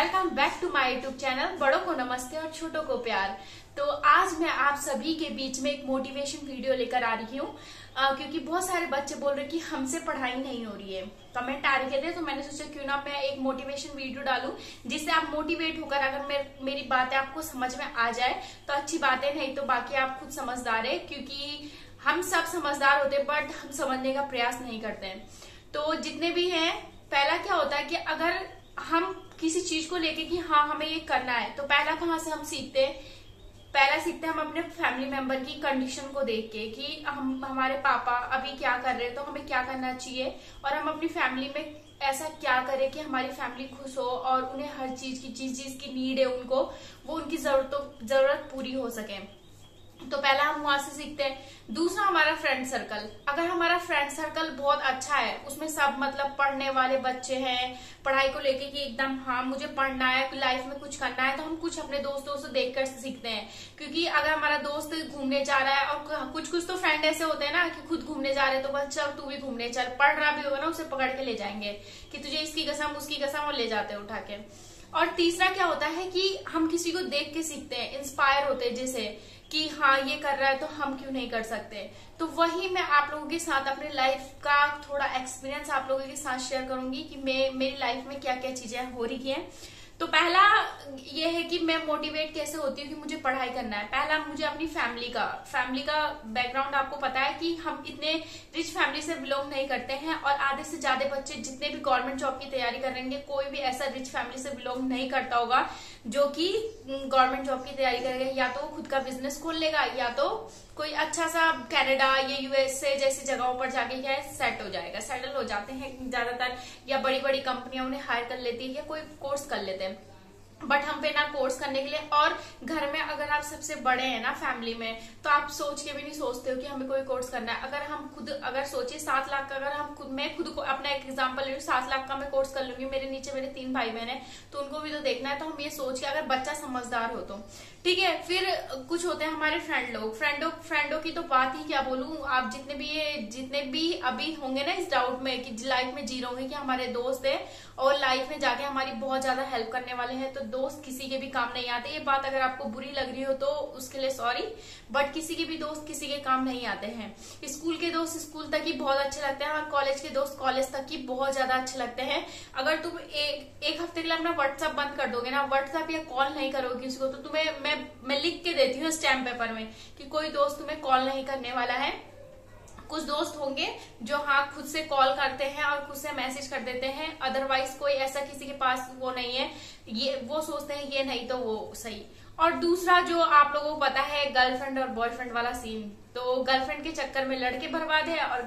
Welcome back to my YouTube channel. बड़ों को नमस्ते और छोटों को प्यार। तो आज मैं आप सभी के बीच में एक मोटिवेशन वीडियो लेकर आ रही हूँ क्योंकि बहुत सारे बच्चे बोल रहे कि हमसे पढ़ाई नहीं हो रही है, कमेंट आ रहे थे। तो मैंने सोचा क्यों ना मैं एक मोटिवेशन वीडियो डालूं जिससे आप मोटिवेट होकर अगर मेरी बातें आपको समझ में आ जाए तो अच्छी बातें, नहीं तो बाकी आप खुद समझदार है, क्योंकि हम सब समझदार होते हैं बट हम समझने का प्रयास नहीं करते हैं। तो जितने भी हैं, पहला क्या होता है कि अगर हम किसी चीज को लेके कि हाँ हमें ये करना है, तो पहला कहाँ से हम सीखते हैं? पहला सीखते हैं हम अपने फैमिली मेंबर की कंडीशन को देख के कि हमारे पापा अभी क्या कर रहे हैं तो हमें क्या करना चाहिए, और हम अपनी फैमिली में ऐसा क्या करें कि हमारी फैमिली खुश हो और उन्हें हर चीज की जिस चीज की नीड है उनको वो उनकी जरूरत पूरी हो सके। तो पहला हम वहां से सीखते हैं। दूसरा हमारा फ्रेंड सर्कल। अगर हमारा फ्रेंड सर्कल बहुत अच्छा है, उसमें सब मतलब पढ़ने वाले बच्चे हैं, पढ़ाई को लेके कि एकदम हाँ मुझे पढ़ना है, लाइफ में कुछ करना है, तो हम कुछ अपने दोस्तों से देखकर सीखते हैं। क्योंकि अगर हमारा दोस्त घूमने जा रहा है, और कुछ कुछ तो फ्रेंड ऐसे होते हैं ना कि खुद घूमने जा रहे हैं तो बस चल तू भी घूमने चल, पढ़ रहा भी होगा ना उसे पकड़ के ले जाएंगे कि तुझे इसकी कसम उसकी कसम, और ले जाते हैं उठा के। और तीसरा क्या होता है कि हम किसी को देख के सीखते हैं, इंस्पायर होते हैं, जैसे कि हाँ ये कर रहा है तो हम क्यों नहीं कर सकते। तो वही मैं आप लोगों के साथ अपने लाइफ का थोड़ा एक्सपीरियंस आप लोगों के साथ शेयर करूंगी कि मेरी लाइफ में क्या क्या चीजें हो रही हैं। तो पहला ये है कि मैं मोटिवेट कैसे होती हूँ कि मुझे पढ़ाई करना है। पहला मुझे अपनी फैमिली का बैकग्राउंड आपको पता है कि हम इतने रिच फैमिली से बिलोंग नहीं करते हैं, और आधे से ज्यादा बच्चे जितने भी गवर्नमेंट जॉब की तैयारी करेंगे कोई भी ऐसा रिच फैमिली से बिलोंग नहीं करता होगा जो कि गवर्नमेंट जॉब की तैयारी करेगा। या तो खुद का बिजनेस खोल लेगा, या तो कोई अच्छा सा कनाडा या यूएसए जैसी जगहों पर जाके क्या है सेटल हो जाते हैं ज्यादातर, या बड़ी बड़ी कंपनियां उन्हें हायर कर लेती है या कोई कोर्स कर लेते हैं। बट हम पे ना कोर्स करने के लिए, और घर में अगर आप सबसे बड़े हैं ना फैमिली में, तो आप सोच के भी नहीं सोचते हो कि हमें कोई कोर्स करना है। अगर हम खुद अगर सोचे 7 लाख का, अगर हम मैं खुद को अपना एक एग्जांपल ले रही हूँ, 7 लाख का मैं कोर्स कर लूंगी, मेरे नीचे मेरे 3 भाई बहन है तो उनको भी तो देखना है। तो हम ये सोच के, अगर बच्चा समझदार हो तो ठीक है। फिर कुछ होते हैं हमारे फ्रेंडों की तो बात ही क्या बोलूं। आप जितने भी अभी होंगे ना इस डाउट में कि लाइफ में जी रहे होंगे कि हमारे दोस्त है और लाइफ में जाके हमारी बहुत ज्यादा हेल्प करने वाले हैं, तो दोस्त किसी के भी काम नहीं आते। ये बात अगर आपको बुरी लग रही हो तो उसके लिए सॉरी, बट किसी के भी दोस्त किसी के काम नहीं आते हैं। स्कूल के दोस्त स्कूल तक ही बहुत अच्छे लगते हैं, और कॉलेज के दोस्त कॉलेज तक ही बहुत ज्यादा अच्छे लगते हैं। अगर तुम एक हफ्ते के लिए अपना व्हाट्सएप बंद कर दोगे ना, व्हाट्सएप या कॉल नहीं करोगे किसी को, तो तुम्हें मैं लिख के देती हूँ स्टैम्प पेपर में कि कोई दोस्त तुम्हें कॉल नहीं करने वाला है। कुछ दोस्त होंगे जो हाँ खुद से कॉल करते हैं और खुद से मैसेज कर देते हैं, अदरवाइज कोई ऐसा किसी के पास वो नहीं है, ये वो सोचते हैं ये नहीं तो वो सही। और दूसरा जो आप लोगों को पता है, गर्लफ्रेंड और बॉयफ्रेंड वाला सीन। तो गर्लफ्रेंड के चक्कर में लड़के बर्बाद है, और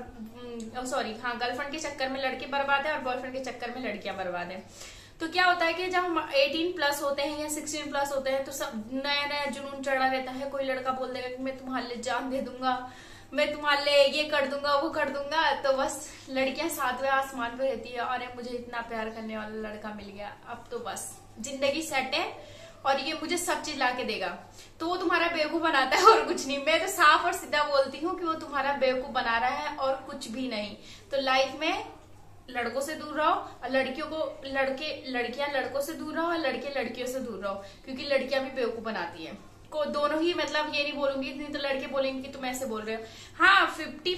गर्लफ्रेंड के चक्कर में लड़के बर्बाद है और बॉयफ्रेंड के चक्कर में लड़कियां बर्बाद है। तो क्या होता है कि जब हम 18 प्लस होते हैं या 16 प्लस होते हैं तो सब नया नया जुनून चढ़ा रहता है। कोई लड़का बोल देगा कि मैं तुम्हारे लिए जान दे दूंगा, मैं तुम्हारे लिए ये कर दूंगा वो कर दूंगा, तो बस लड़कियां 7वें आसमान पे रहती है, अरे मुझे इतना प्यार करने वाला लड़का मिल गया, अब तो बस जिंदगी सेट है और ये मुझे सब चीज ला के देगा। तो वो तुम्हारा बेवकूफ बनाता है और कुछ नहीं। मैं तो साफ और सीधा बोलती हूँ कि वो तुम्हारा बेवकूफ बना रहा है और कुछ भी नहीं। तो लाइफ में लड़कों से दूर रहो, और लड़कियां लड़कों से दूर रहो, और लड़के लड़कियों से दूर रहो, क्योंकि लड़कियां भी बेवकूफ बनाती है को दोनों ही। मतलब ये नहीं बोलूंगी, नहीं तो लड़के बोलेंगे कि तुम ऐसे बोल रहे हो। हाँ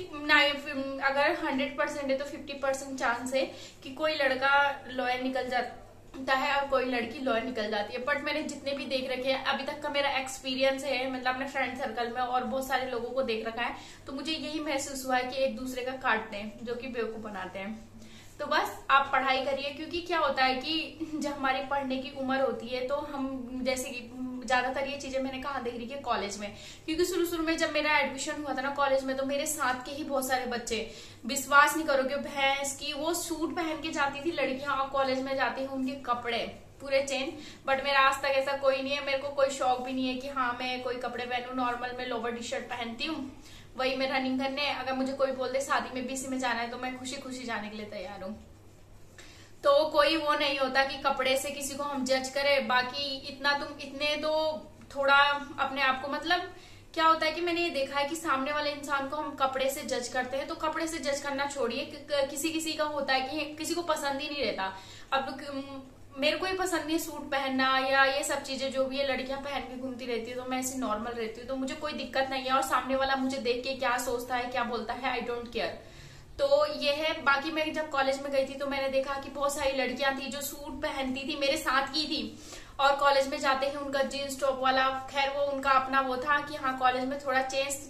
59 अगर 100% है तो 50% चांस है कि कोई लड़का लॉयर निकल जाता है और कोई लड़की लॉयर निकल जाती है। बट मैंने जितने भी देख रखे हैं अभी तक का मेरा एक्सपीरियंस है, मतलब अपने फ्रेंड सर्कल में और बहुत सारे लोगों को देख रखा है, तो मुझे यही महसूस हुआ है कि एक दूसरे का काटते हैं जो कि बेवकूफ बनाते हैं। तो बस आप पढ़ाई करिए, क्योंकि क्या होता है कि जब हमारी पढ़ने की उम्र होती है तो हम जैसे कि ज्यादातर ये चीजें मैंने कहा देख रही है कॉलेज में, क्योंकि शुरू में जब मेरा एडमिशन हुआ था ना कॉलेज में, तो मेरे साथ के ही बहुत सारे बच्चे, विश्वास नहीं करोगे, भैंस की वो सूट पहन के जाती थी लड़कियां और कॉलेज में जाती हूँ उनके कपड़े पूरे चेंज। बट मेरा आज तक ऐसा कोई नहीं है, मेरे को कोई शौक भी नहीं है कि हाँ मैं कोई कपड़े पहनूं। नॉर्मल मैं लोवर टी शर्ट पहनती हूँ, वही मैं रनिंग करने, अगर मुझे कोई बोल दे शादी में बीसी में जाना है तो मैं खुशी खुशी जाने के लिए तैयार हूँ। तो कोई वो नहीं होता कि कपड़े से किसी को हम जज करें। बाकी इतने तो थोड़ा अपने आप को, मतलब क्या होता है कि मैंने ये देखा है कि सामने वाले इंसान को हम कपड़े से जज करते हैं, तो कपड़े से जज करना छोड़िए। किसी किसी का होता है कि किसी को पसंद ही नहीं रहता। अब मेरे को ही पसंद नहीं सूट पहनना या ये सब चीजें जो भी है लड़कियां पहन के घूमती रहती है, तो मैं ऐसी नॉर्मल रहती हूँ, तो मुझे कोई दिक्कत नहीं है। और सामने वाला मुझे देख के क्या सोचता है क्या बोलता है, आई डोंट केयर। तो ये है। बाकी मैं जब कॉलेज में गई थी तो मैंने देखा कि बहुत सारी लड़कियां थी जो सूट पहनती थी, मेरे साथ की थी, और कॉलेज में जाते ही उनका जीन्स टॉप वाला, खैर वो उनका अपना वो था कि हाँ कॉलेज में थोड़ा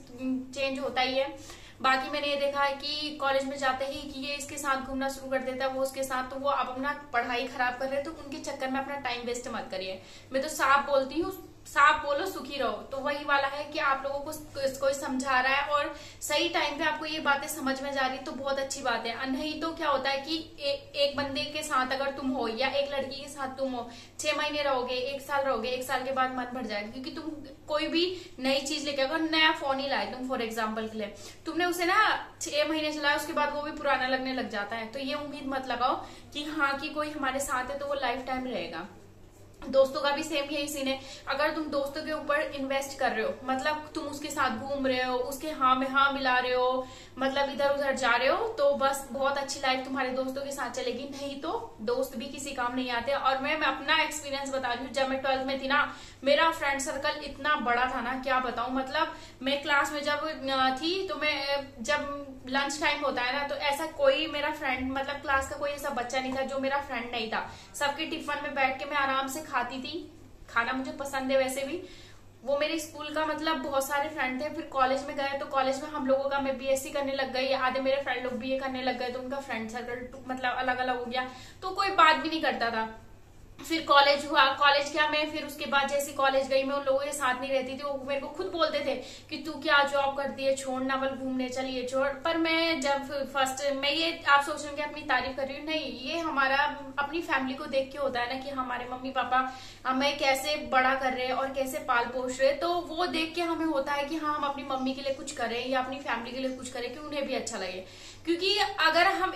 चेंज होता ही है। बाकी मैंने ये देखा है कि कॉलेज में जाते ही कि ये इसके साथ घूमना शुरू कर देता है, वो उसके साथ, तो वो अब अपना पढ़ाई खराब कर रहे हैं, तो उनके चक्कर में अपना टाइम वेस्ट मत करिए। मैं तो साफ बोलती हूँ, साफ बोलो सुखी रहो। तो वही वाला है कि आप लोगों को कोई समझा रहा है और सही टाइम पे आपको ये बातें समझ में जा रही तो बहुत अच्छी बात है। नहीं तो क्या होता है कि एक बंदे के साथ अगर तुम हो या एक लड़की के साथ तुम हो, 6 महीने रहोगे, 1 साल रहोगे, 1 साल के बाद मन भर जाएगा। क्योंकि तुम कोई भी नई चीज लेके, अगर नया फोन ही लाए तुम फॉर एग्जाम्पल के लिए, तुमने उसे ना 6 महीने चलाया, उसके बाद वो भी पुराना लगने लग जाता है। तो ये उम्मीद मत लगाओ कि हाँ कि कोई हमारे साथ है तो वो लाइफ टाइम रहेगा। दोस्तों का भी सेम यही सीन है। अगर तुम दोस्तों के ऊपर इन्वेस्ट कर रहे हो, मतलब तुम उसके साथ घूम रहे हो, उसके हाँ में हाँ मिला रहे हो, मतलब इधर उधर जा रहे हो, तो बस बहुत अच्छी लाइफ तुम्हारे दोस्तों के साथ चलेगी। नहीं तो दोस्त भी किसी काम नहीं आते। और मैं अपना एक्सपीरियंस बता रही हूँ, जब मैं 12th में थी ना, मेरा फ्रेंड सर्कल इतना बड़ा था ना, क्या बताऊं। मतलब मैं क्लास में जब थी तो मैं, जब लंच टाइम होता है ना, तो ऐसा कोई मेरा फ्रेंड, मतलब क्लास का कोई ऐसा बच्चा नहीं था जो मेरा फ्रेंड नहीं था। सबके टिफिन में बैठ के मैं आराम से खाती थी, खाना मुझे पसंद है वैसे भी। वो मेरे स्कूल का मतलब बहुत सारे फ्रेंड थे। फिर कॉलेज में गए तो कॉलेज में हम लोगों का, मैं बीएससी करने लग गई, आधे मेरे फ्रेंड लोग बीए करने लग गए, तो उनका फ्रेंड सर्कल मतलब अलग अलग हो गया, तो कोई बात भी नहीं करता था। फिर कॉलेज हुआ, कॉलेज क्या, मैं फिर उसके बाद जैसे कॉलेज गई, मैं उन लोगों के साथ नहीं रहती थी। वो मेरे को खुद बोलते थे कि तू क्या जॉब करती है, छोड़ ना, बल घूमने चलिए छोड़। पर मैं जब फर्स्ट, मैं ये आप सोच रहे हैं कि अपनी तारीफ कर रही हूँ, नहीं, ये हमारा अपनी फैमिली को देख के होता है ना, कि हमारे मम्मी पापा हमें कैसे बड़ा कर रहे हैं और कैसे पाल पोष रहे, तो वो देख के हमें होता है कि हाँ हम अपनी मम्मी के लिए कुछ करें या अपनी फैमिली के लिए कुछ करें कि उन्हें भी अच्छा लगे। क्योंकि अगर हम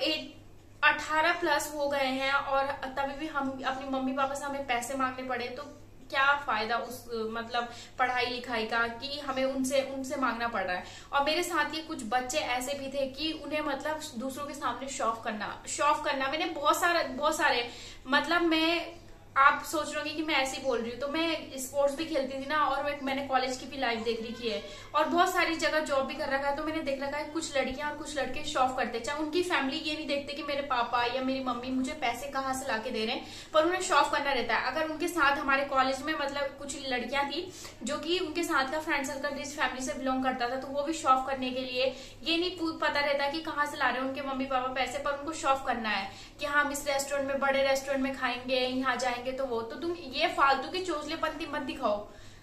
18+ हो गए हैं और तभी भी हम अपनी मम्मी पापा से हमें पैसे मांगने पड़े, तो क्या फायदा उस मतलब पढ़ाई लिखाई का, कि हमें उनसे मांगना पड़ रहा है। और मेरे साथ ये कुछ बच्चे ऐसे भी थे कि उन्हें मतलब दूसरों के सामने शौफ करना मैंने बहुत सारे मतलब मैं, आप सोच रहे होंगे कि मैं ऐसे ही बोल रही हूँ, तो मैं स्पोर्ट्स भी खेलती थी ना, और मैंने कॉलेज की भी लाइफ देख रखी है और बहुत सारी जगह जॉब भी कर रखा है। तो मैंने देख रखा है कुछ लड़कियां और कुछ लड़के शौक करते, चाहे उनकी फैमिली ये नहीं देखते कि मेरे पापा या मेरी मम्मी मुझे पैसे कहाँ से लाके दे रहे हैं, पर उन्हें शौक करना रहता है। अगर उनके साथ हमारे कॉलेज में मतलब कुछ लड़कियां थी जो कि उनके साथ का फ्रेंड सर्कल जिस फैमिली से बिलोंग करता था, तो वो भी शौक करने के लिए, ये नहीं पता रहता कि कहाँ से ला रहे हैं उनके मम्मी पापा पैसे, पर उनको शौक करना है कि हम इस रेस्टोरेंट में, बड़े रेस्टोरेंट में खाएंगे, यहाँ जाएंगे, तो वो, तो तुम ये फालतू की चोचलेपंती मत दिखाओ।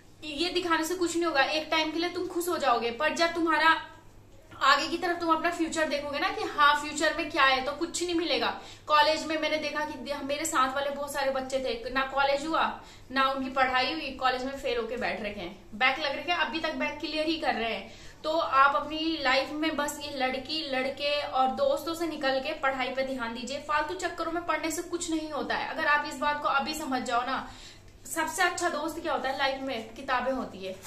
ये दिखाने से कुछ नहीं होगा, एक टाइम के लिए तुम खुश हो जाओगे, पर जब तुम्हारा आगे की तरफ तुम अपना फ्यूचर देखोगे ना कि हाँ फ्यूचर में क्या है, तो कुछ नहीं मिलेगा। कॉलेज में मैंने देखा कि मेरे साथ वाले बहुत सारे बच्चे थे, ना कॉलेज हुआ ना उनकी पढ़ाई हुई, कॉलेज में फेल होके बैठ रखे हैं, बैक लग रखे हैं, अभी तक बैक क्लियर ही कर रहे हैं। तो आप अपनी लाइफ में बस ये लड़की लड़के और दोस्तों से निकल के पढ़ाई पे ध्यान दीजिए। फालतू चक्करों में पढ़ने से कुछ नहीं होता है। अगर आप इस बात को अभी समझ जाओ ना, सबसे अच्छा दोस्त क्या होता है लाइफ में, किताबें होती है।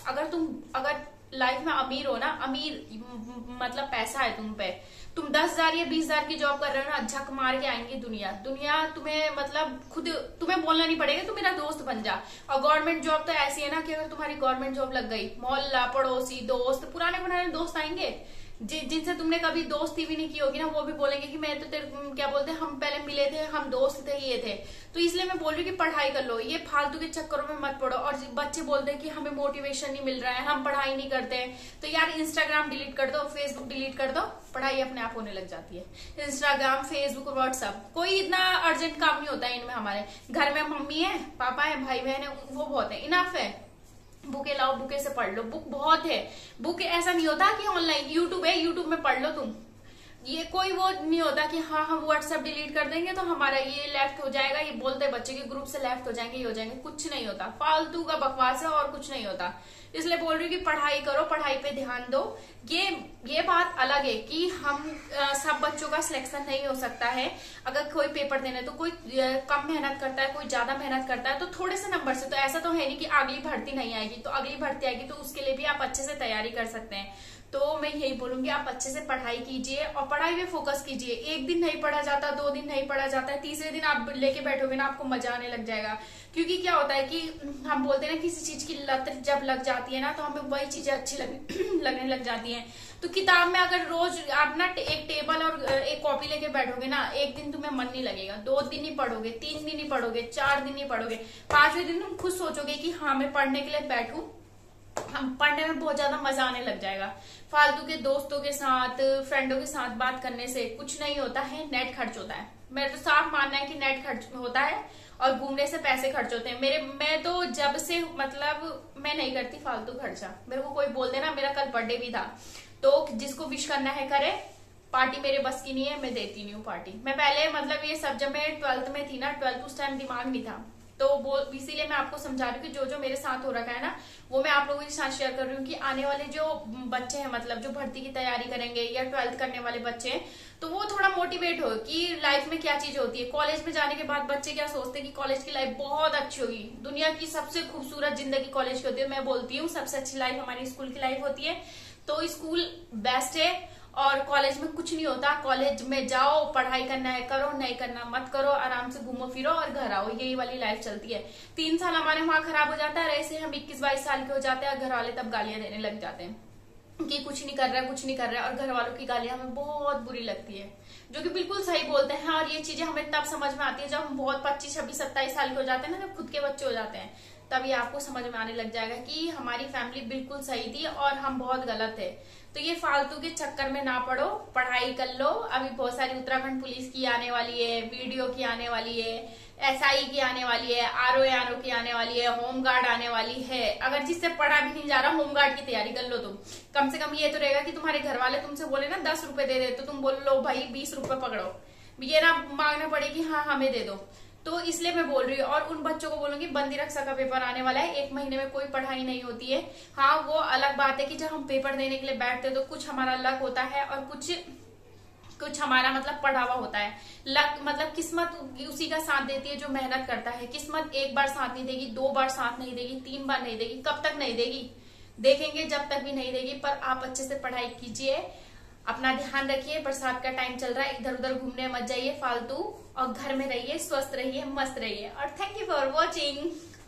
अगर लाइफ में अमीर हो ना, अमीर मतलब पैसा है तुम पे, तुम 10,000 या 20,000 की जॉब कर रहे हो ना, झक मार के आएंगी दुनिया तुम्हें, मतलब खुद तुम्हें बोलना नहीं पड़ेगा, तुम मेरा दोस्त बन जा। और गवर्नमेंट जॉब तो ऐसी है ना कि अगर तुम्हारी गवर्नमेंट जॉब लग गई, मोहल्ला पड़ोसी दोस्त, पुराने दोस्त आएंगे जिनसे तुमने कभी दोस्ती भी नहीं की होगी ना, वो भी बोलेंगे कि मैं तो तेरे क्या बोलते हैं, हम पहले मिले थे, हम दोस्त थे, ये थे। तो इसलिए मैं बोल रही हूँ कि पढ़ाई कर लो, ये फालतू के चक्करों में मत पड़ो। और बच्चे बोलते हैं कि हमें मोटिवेशन नहीं मिल रहा है, हम पढ़ाई नहीं करते, तो यार इंस्टाग्राम डिलीट कर दो, फेसबुक डिलीट कर दो, पढ़ाई अपने आप होने लग जाती है। इंस्टाग्राम, फेसबुक, व्हाट्सएप, कोई इतना अर्जेंट काम नहीं होता है इनमें। हमारे घर में मम्मी है, पापा है, भाई बहन है, वो बहुत है, इनफ है। बुके लाओ, बुके से पढ़ लो, बुक बहुत है। बुक ऐसा नहीं होता कि ऑनलाइन यूट्यूब है, यूट्यूब में पढ़ लो तुम, ये कोई वो नहीं होता कि हाँ हम व्हाट्सएप डिलीट कर देंगे तो हमारा ये लेफ्ट हो जाएगा, ये बोलते बच्चे के ग्रुप से लेफ्ट हो जाएंगे, ये हो जाएंगे, कुछ नहीं होता, फालतू का बकवास है और कुछ नहीं होता। इसलिए बोल रही हूँ कि पढ़ाई करो, पढ़ाई पे ध्यान दो। ये बात अलग है कि हम सब बच्चों का सिलेक्शन नहीं हो सकता है। अगर कोई पेपर देने तो कोई कम मेहनत करता है, कोई ज्यादा मेहनत करता है, तो थोड़े से नंबर से, तो ऐसा तो है नहीं कि अगली भर्ती नहीं आएगी, तो अगली भर्ती आएगी तो उसके लिए भी आप अच्छे से तैयारी कर सकते हैं। तो मैं यही बोलूंगी, आप अच्छे से पढ़ाई कीजिए और पढ़ाई में फोकस कीजिए। एक दिन नहीं पढ़ा जाता, 2 दिन नहीं पढ़ा जाता है, तीसरे दिन आप लेके बैठोगे ना, आपको मजा आने लग जाएगा। क्योंकि क्या होता है कि हम बोलते हैं ना, किसी चीज की लत जब लग जाती है ना, तो हमें वही चीजें अच्छी लगने लग जाती हैं। तो किताब में अगर रोज आप ना एक टेबल और एक कॉपी लेके बैठोगे ना, एक दिन तुम्हें मन नहीं लगेगा, 2 दिन ही पढ़ोगे, 3 दिन ही पढ़ोगे, 4 दिन ही पढ़ोगे, 5वें दिन तुम खुद सोचोगे कि हाँ मैं पढ़ने के लिए बैठूं, हम पढ़ने में बहुत ज्यादा मजा आने लग जाएगा। फालतू के दोस्तों के साथ, फ्रेंडों के साथ बात करने से कुछ नहीं होता है, नेट खर्च होता है। मेरा तो साफ मानना है कि नेट खर्च होता है और घूमने से पैसे खर्च होते हैं। मैं तो जब से मतलब मैं नहीं करती फालतू खर्चा। मेरे को कोई बोल देना, मेरा कल बर्थडे भी था, तो जिसको विश करना है करे, पार्टी मेरे बस की नहीं है, मैं देती नहीं हूँ पार्टी। मैं पहले मतलब ये सब, जब मैं 12th में थी ना, 12th उस टाइम दिमाग नहीं था, तो वो इसीलिए मैं आपको समझा रही हूँ कि जो जो मेरे साथ हो रखा है ना, वो मैं आप लोगों के साथ शेयर कर रही हूँ कि आने वाले जो बच्चे हैं, मतलब जो भर्ती की तैयारी करेंगे या 12th करने वाले बच्चे हैं, तो वो थोड़ा मोटिवेट हो कि लाइफ में क्या चीज होती है। कॉलेज में जाने के बाद बच्चे क्या सोचते हैं कि कॉलेज की लाइफ बहुत अच्छी होगी, दुनिया की सबसे खूबसूरत जिंदगी कॉलेज की होती है। मैं बोलती हूँ सबसे अच्छी लाइफ हमारी स्कूल की लाइफ होती है। तो स्कूल बेस्ट है और कॉलेज में कुछ नहीं होता। कॉलेज में जाओ, पढ़ाई करना है करो, नहीं करना मत करो, आराम से घूमो फिरो और घर आओ, यही वाली लाइफ चलती है। 3 साल हमारे वहां खराब हो जाता है, ऐसे हम 21-22 साल के हो जाते हैं और घर वाले तब गालियां देने लग जाते हैं कि कुछ नहीं कर रहा है, कुछ नहीं कर रहा है। और घर वालों की गालियां हमें बहुत बुरी लगती है, जो कि बिल्कुल सही बोलते हैं। और ये चीजें हमें तब समझ में आती है जब हम बहुत 25, 26, 27 साल के हो जाते हैं ना, जब खुद के बच्चे हो जाते हैं, तब ये आपको समझ में आने लग जाएगा कि हमारी फैमिली बिल्कुल सही थी और हम बहुत गलत थे। तो ये फालतू के चक्कर में ना पड़ो, पढ़ाई कर लो। अभी बहुत सारी उत्तराखंड पुलिस की आने वाली है, वीडियो की आने वाली है, एसआई की आने वाली है, आरओ की आने वाली है, होमगार्ड आने वाली है। अगर जिससे पढ़ा भी नहीं जा रहा, होमगार्ड की तैयारी कर लो तुम। कम से कम ये तो रहेगा कि तुम्हारे घर वाले तुमसे बोले ना 10 रुपए दे दे, तो तुम बोल लो भाई 20 रुपए पकड़ो, ये ना मांगना पड़ेगी हाँ हमें दे दो। तो इसलिए मैं बोल रही हूँ। और उन बच्चों को बोलूंगी, बंदी रक्षा का पेपर आने वाला है, 1 महीने में कोई पढ़ाई नहीं होती है। हाँ वो अलग बात है कि जब हम पेपर देने के लिए बैठते हैं तो कुछ हमारा लक होता है और कुछ हमारा मतलब पढ़ा हुआ होता है। लक मतलब किस्मत उसी का साथ देती है जो मेहनत करता है। किस्मत 1 बार साथ नहीं देगी, 2 बार साथ नहीं देगी, 3 बार नहीं देगी, कब तक नहीं देगी, देखेंगे जब तक भी नहीं देगी। पर आप अच्छे से पढ़ाई कीजिए, अपना ध्यान रखिए। बरसात का टाइम चल रहा है, इधर उधर घूमने मत जाइए फालतू, और घर में रहिए, स्वस्थ रहिए, मस्त रहिए। और थैंक यू फॉर वॉचिंग।